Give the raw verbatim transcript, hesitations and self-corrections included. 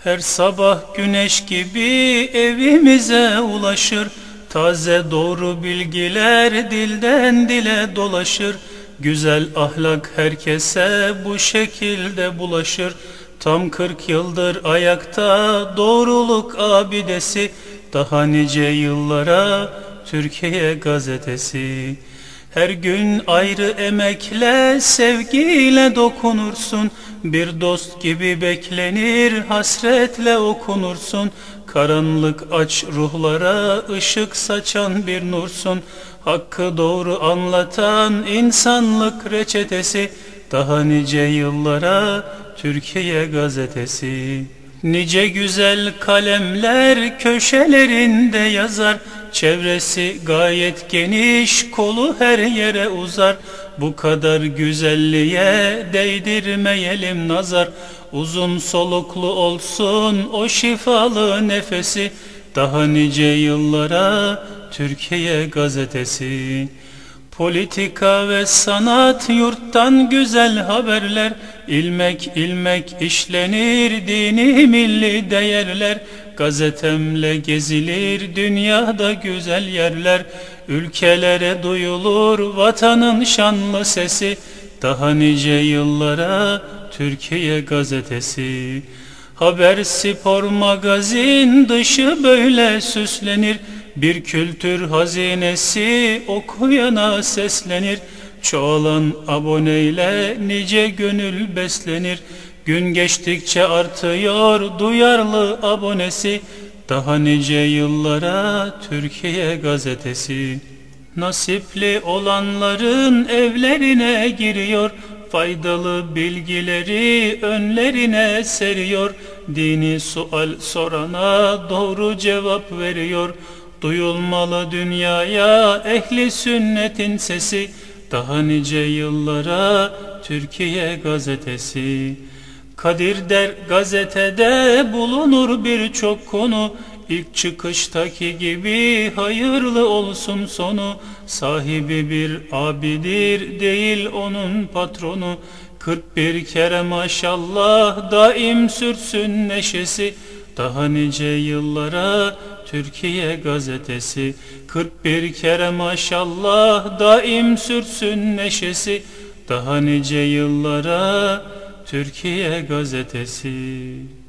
Her sabah güneş gibi evimize ulaşır, taze doğru bilgiler dilden dile dolaşır. Güzel ahlak herkese bu şekilde bulaşır. Tam kırk yıldır ayakta doğruluk abidesi, daha nice yıllara Türkiye gazetesi. Her gün ayrı emekle, sevgiyle dokunursun. Bir dost gibi beklenir, hasretle okunursun. Karanlık aç ruhlara ışık saçan bir nursun. Hakkı doğru anlatan insanlık reçetesi, daha nice yıllara Türkiye gazetesi. Nice güzel kalemler köşelerinde yazar, çevresi gayet geniş, kolu her yere uzar. Bu kadar güzelliğe değdirmeyelim nazar. Uzun soluklu olsun o şifalı nefesi, daha nice yıllara Türkiye gazetesi. Politika ve sanat, yurttan güzel haberler, ilmek ilmek işlenir dini milli değerler. Gazetemle gezilir dünyada güzel yerler, ülkelere duyulur vatanın şanlı sesi, daha nice yıllara Türkiye gazetesi. Haber, spor, magazin dışı böyle süslenir, bir kültür hazinesi okuyana seslenir. Çoğalan aboneyle nice gönül beslenir, gün geçtikçe artıyor duyarlı abonesi, daha nice yıllara Türkiye gazetesi. Nasipli olanların evlerine giriyor, faydalı bilgileri önlerine seriyor. Dini sual sorana doğru cevap veriyor. Duyulmalı dünyaya ehli sünnetin sesi, daha nice yıllara Türkiye gazetesi. Kadir der gazetede bulunur birçok konu, İlk çıkıştaki gibi hayırlı olsun sonu. Sahibi bir abidir, değil onun patronu. Kırk bir kere maşallah daim sürsün neşesi, daha nice yıllara Türkiye gazetesi. Kırk bir kere maşallah daim sürsün neşesi, daha nice yıllara Türkiye gazetesi.